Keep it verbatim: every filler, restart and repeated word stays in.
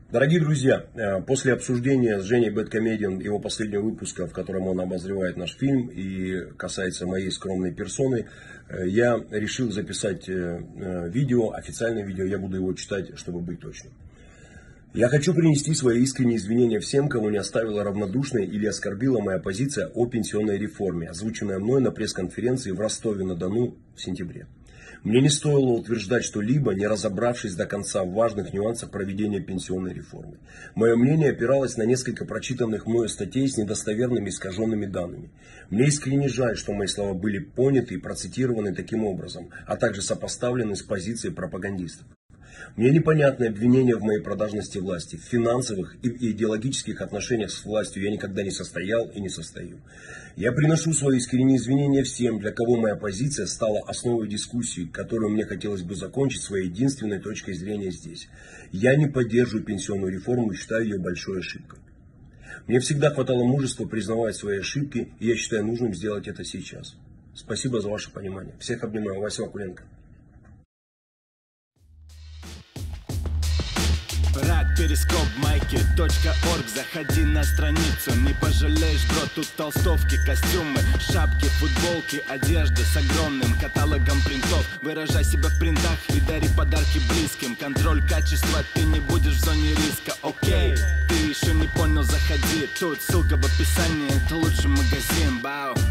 Дорогие друзья, после обсуждения с Женей Бэдкомедиан его последнего выпуска, в котором он обозревает наш фильм и касается моей скромной персоны, я решил записать видео, официальное видео, я буду его читать, чтобы быть точным. Я хочу принести свои искренние извинения всем, кого не оставила равнодушной или оскорбила моя позиция о пенсионной реформе, озвученная мной на пресс-конференции в Ростове-на-Дону в сентябре. Мне не стоило утверждать что-либо, не разобравшись до конца в важных нюансах проведения пенсионной реформы. Мое мнение опиралось на несколько прочитанных мною статей с недостоверными искаженными данными. Мне искренне жаль, что мои слова были поняты и процитированы таким образом, а также сопоставлены с позицией пропагандистов. Мне непонятны обвинения в моей продажности власти. В финансовых и идеологических отношениях с властью я никогда не состоял и не состою. Я приношу свои искренние извинения всем, для кого моя позиция стала основой дискуссии, которую мне хотелось бы закончить своей единственной точкой зрения здесь. Я не поддерживаю пенсионную реформу и считаю ее большой ошибкой. Мне всегда хватало мужества признавать свои ошибки, и я считаю нужным сделать это сейчас. Спасибо за ваше понимание. Всех обнимаю. Вася Вакуленко. Рак, перископ, майки, точка орг. Заходи на страницу, не пожалеешь, бро. Тут толстовки, костюмы, шапки, футболки, одежда с огромным каталогом принтов. Выражай себя в принтах и дари подарки близким. Контроль качества, ты не будешь в зоне риска, окей. Ты еще не понял, заходи, тут ссылка в описании, это лучший магазин, бау.